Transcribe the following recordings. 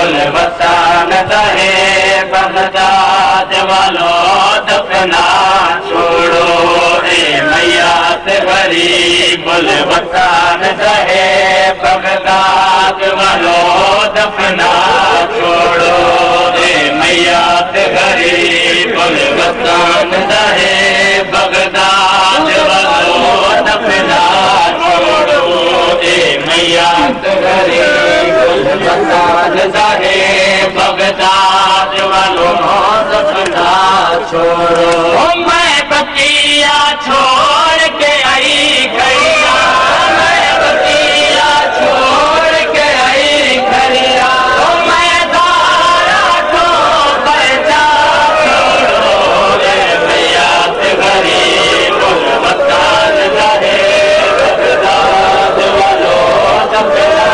गुल वतन दहे बगदाद वालों दफना छोड़ो रे मैया ते गरीब गुल वतन दहे बगदाद वालों दफना छोड़ो रे मैया ते गरीब गुल वतन दहे बगदाद वालों दफना छोड़ो रे मैया ते गरीब गुल वतन दहे बगदाद वालों दफना छोड़ो। मैं बतिया छोड़ के आई खैया, मैं बतिया छोड़ के आई खैया, मैं दारा को बचा छोड़ो रे मैया ते गरीब गुल वतन दहे बगदाद वालों दफना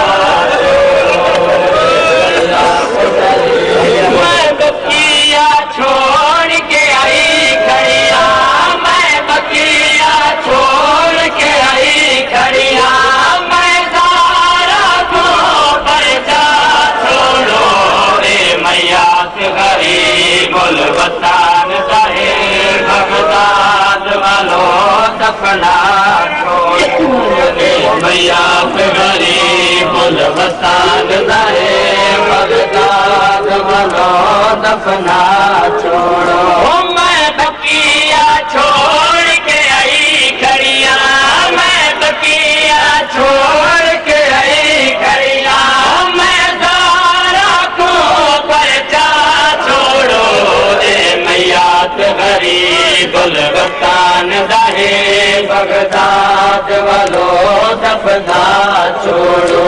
छोड़ के आई खड़िया, मैं बकिया छोड़ के आई खड़िया, मैं दारा को बचा छोड़ो रे मैया से गरीब गुल वतन दहे बगदाद वालों दफना छोड़ो रे मैया से गरीब गुल वतन दहे बगदाद वालों दफना छोड़ो। मैं बकिया छोड़ के आई खड़िया, मैं बकिया छोड़ के आई खड़िया, मैं दारा को बचा छोड़ो रे मैया ते गरीब गुल वतन दहे बगदाद वालों दफना छोड़ो।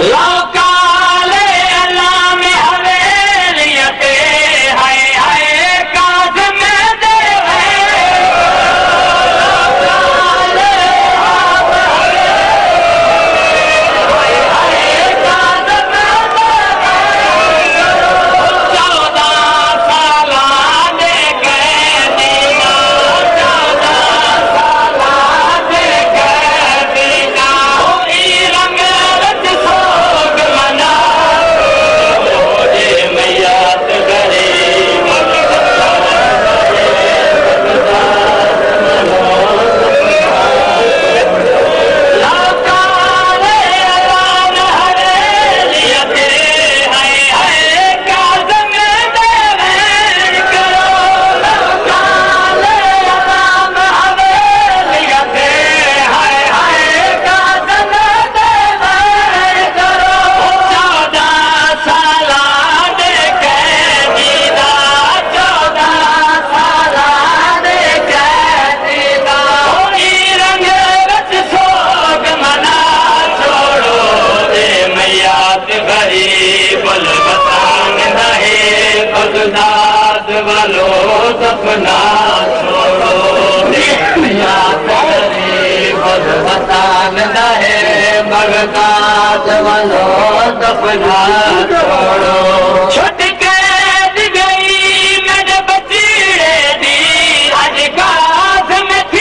बगदाद वालों दफना छोड़ो मैया ते गरीब गुल वतन दहे बगदाद वालों दफना छोड़ो। छुट के गई मेरे बचीड़े दी अज काज में थी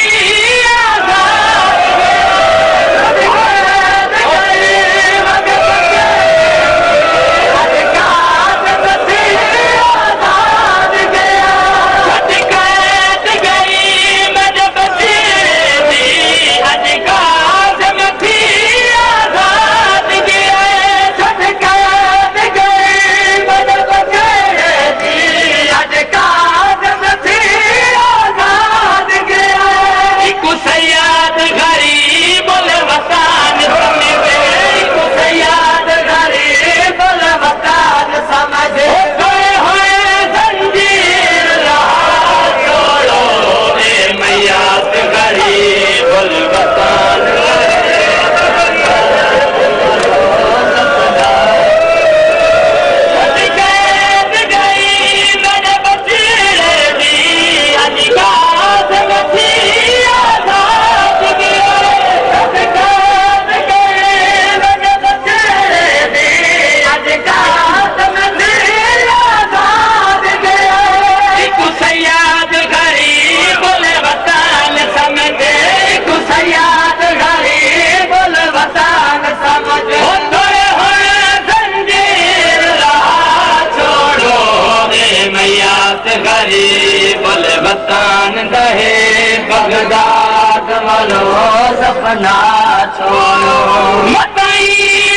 वलो सपना छोड़ो।